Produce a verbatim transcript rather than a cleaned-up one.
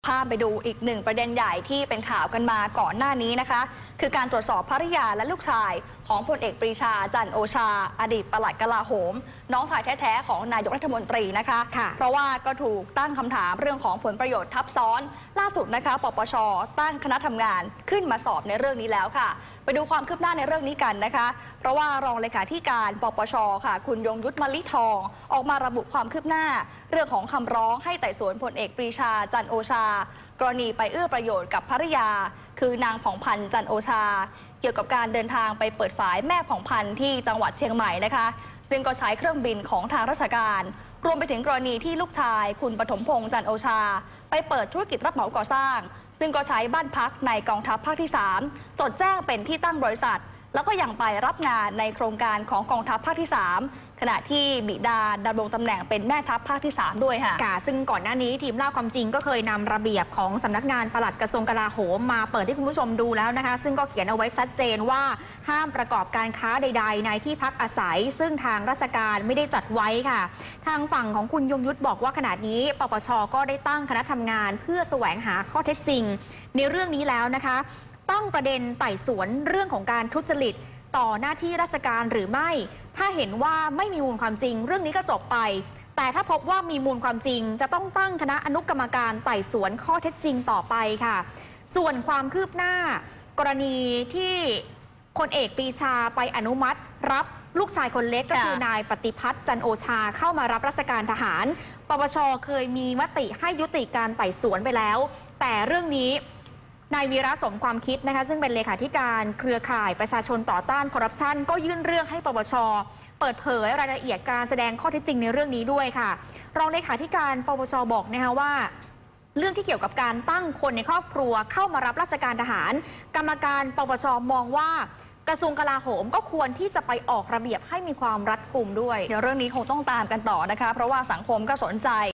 พาไปดูอีกหนึ่งประเด็นใหญ่ที่เป็นข่าวกันมาก่อนหน้านี้นะคะคือการตรวจสอบภริยาและลูกชายของพลเอกปรีชาจันทร์โอชาอดีตปลัดกลาโหมน้องชายแท้ๆของนายกรัฐมนตรีนะคะเพราะว่าก็ถูกตั้งคำถามเรื่องของผลประโยชน์ทับซ้อนล่าสุดนะคะปปช.ตั้งคณะทำงานขึ้นมาสอบในเรื่องนี้แล้วค่ะไปดูความคืบหน้าในเรื่องนี้กันนะคะเพราะว่ารองเลขาธิการปปช.ค่ะคุณยงยุทธ มลิทองออกมาระบุความคืบหน้าเรื่องของคำร้องให้ไต่สวนพลเอกปรีชาจันทร์โอชากรณีไปเอื้อประโยชน์กับภริยาคือนางผ่องพันธ์จันทร์โอชาเกี่ยวกับการเดินทางไปเปิดฝายแม่ผ่องพันธ์ที่จังหวัดเชียงใหม่นะคะซึ่งก็ใช้เครื่องบินของทางราชการรวมไปถึงกรณีที่ลูกชายคุณปฐมพงษ์จันทร์โอชาไปเปิดธุรกิจรับเหมาก่อสร้างซึ่งก็ใช้บ้านพักในกองทัพภาคที่สามจดแจ้งเป็นที่ตั้งบริษัทแล้วก็ยังไปรับงานในโครงการของกองทัพภาคที่สามขณะที่บิดาดำรงตำแหน่งเป็นแม่ทัพภาคที่สามด้วยค่ะค่ะซึ่งก่อนหน้านี้ทีมเล่าความจริงก็เคยนำระเบียบของสำนักงานปลัดกระทรวงกลาโหมมาเปิดให้คุณผู้ชมดูแล้วนะคะซึ่งก็เขียนเอาไว้ชัดเจนว่าห้ามประกอบการค้าใดๆในที่พักอาศัยซึ่งทางราชการไม่ได้จัดไว้ค่ะทางฝั่งของคุณยงยุทธบอกว่าขณะนี้ปปช.ก็ได้ตั้งคณะทำงานเพื่อแสวงหาข้อเท็จจริงในเรื่องนี้แล้วนะคะตั้งประเด็นไต่สวนเรื่องของการทุจริตต่อหน้าที่ราชการหรือไม่ถ้าเห็นว่าไม่มีมูลความจริงเรื่องนี้ก็จบไปแต่ถ้าพบว่ามีมูลความจริงจะต้องตั้งคณะอนุกรรมการไต่สวนข้อเท็จจริงต่อไปค่ะส่วนความคืบหน้ากรณีที่พลเอกปรีชาไปอนุมัติรับลูกชายคนเล็กก็คือนายปฏิพัฒน์จันทร์โอชาเข้ามารับราชการทหารปปช.เคยมีมติให้ยุติการไต่สวนไปแล้วแต่เรื่องนี้นายวีระสมความคิดนะคะซึ่งเป็นเลขาธิการเครือข่ายประชาชนต่อต้านคอร์รัปชันก็ยื่นเรื่องให้ปปช.เปิดเผยรายละเอียดการแสดงข้อเท็จจริงในเรื่องนี้ด้วยค่ะรองเลขาธิการปปช.บอกนะคะว่าเรื่องที่เกี่ยวกับการตั้งคนในครอบครัวเข้ามารับราชการทหารกรรมการปปช.มองว่ากระทรวงกลาโหมก็ควรที่จะไปออกระเบียบให้มีความรัดกุมด้วยเดี๋ยวเรื่องนี้คงต้องตามกันต่อนะคะเพราะว่าสังคมก็สนใจ